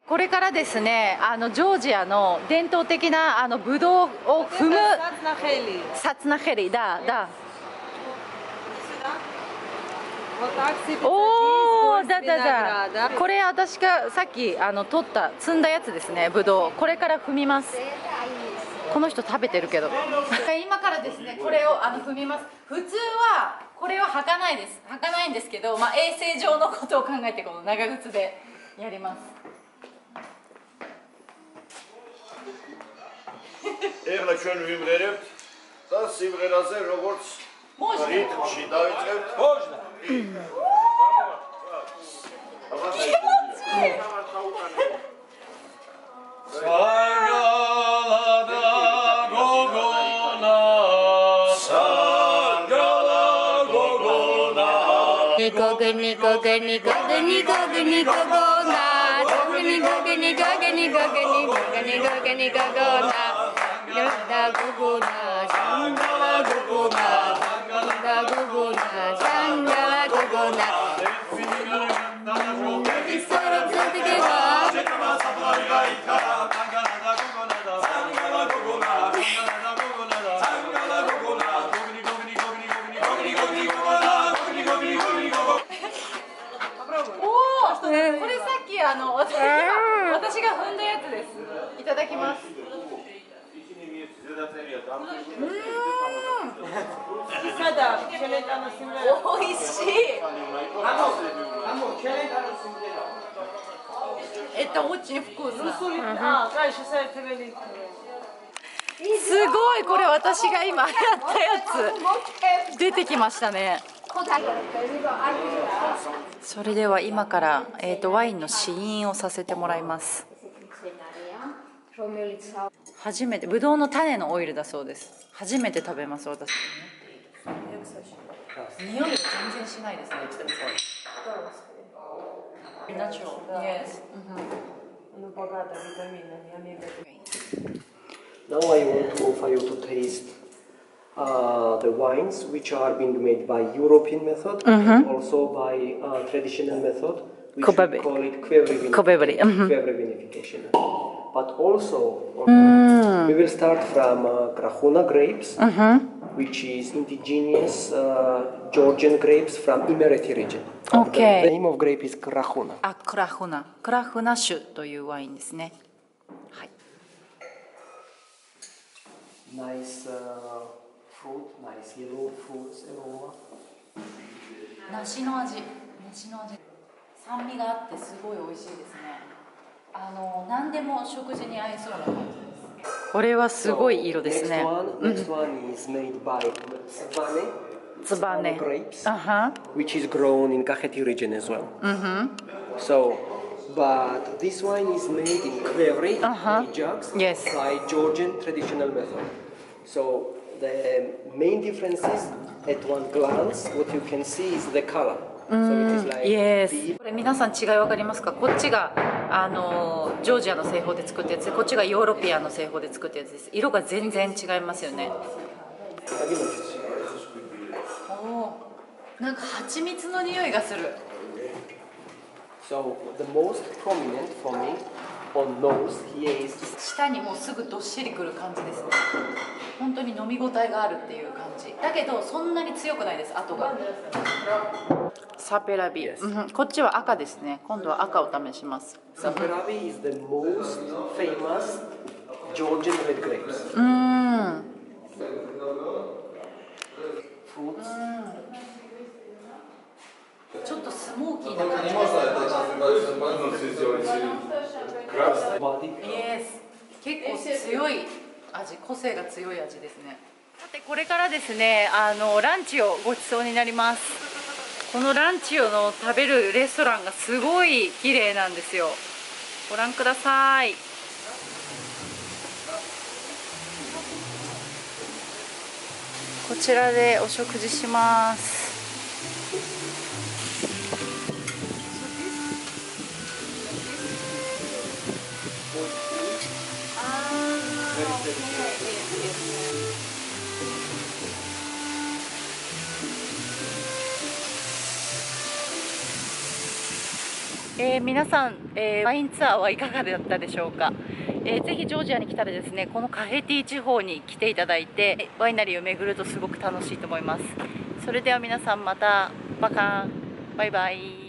これからですね、ジョージアの伝統的なブドウを踏むサツナヘリだ。おお、だ。これ私がさっき取った摘んだやつですね、ブドウ。これから踏みます。この人食べてるけど。今からですね、これを踏みます。普通はこれを履かないんですけど、衛生上のことを考えてこの長靴でやります。 Եղեք ჩვენ վիմրերև, դա սիվրերազե როგორც ռիթմში დავიწყებთ. Можно. Սանգալադա գոգոնա, Սանգալա գոգոնա. Գոգնի գոգոնա, գոգնի գոգոնա. Gogona, Sangala Gogona, Sangala Gogona.これさっき私が踏んだやつです。いただきます。おいしい。очень вкусно。すごい、これ私が今やったやつ出てきましたね。それでは今から、ワインの試飲をさせてもらいます。初めて、ブドウの種のオイルだそうです。初めて食べます、私。匂いは全然しないですね。Natural. Yes. Now I want to offer you to taste the wines which are being made by European method and also by traditional method, which we call it Kvebre vinification. But also, we will start from Krahuna grapes, which is indigenous Georgian grapes from Imereti region. Okay. The name of grape is Krahuna. クラフナ種というワインですね。はい。 Nice fruit, nice yellow fruits aroma. 梨の味。酸味があってすごい美味しいですね。何でも食事に合いそうな感じです。これはすごい色ですね。 Next one is made by Tsvane grapes, which is grown in Kakheti region as well. So, but this wine is made in Kvevri jugs by Georgian traditional method. So the main difference is, at one glance, what you can see is the color. So it is like これ皆さん違い分かりますか？こっちがジョージアの製法で作ったやつで、こっちがヨーロピアンの製法で作ったやつです。色が全然違いますよね。なんか蜂蜜の匂いがする。 So the most prominent for me on nose here is 舌にもうすぐどっしりくる感じですね。本当に飲み応えがあるっていう感じ。だけどそんなに強くないです。後が。サペラビ、こっちは赤ですね。今度は赤を試します。 サペラビ is the most famous Georgian red grapes. Fruits. ちょっとスモーキーな感じです。結構強い味、個性が強い味ですね。さてこれからですね、ランチをごちそうになります。このランチを食べるレストランがすごい綺麗なんですよ。ご覧ください。こちらでお食事します。 皆さん、ワインツアーはいかがだったでしょうか。ぜひジョージアに来たらですね、このカヘティ地方に来ていただいてワイナリーを巡るとすごく楽しいと思います。それでは皆さんまたバカンバイバイ。